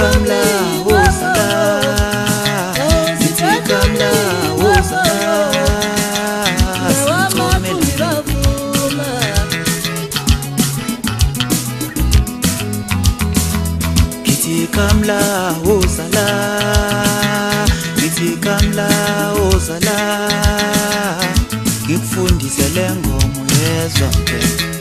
kamla wozala, ngithi kamla wozala, ngithi kamla wozala, ngithi kamla wozala, ngikufundise le ngoma uyezwa.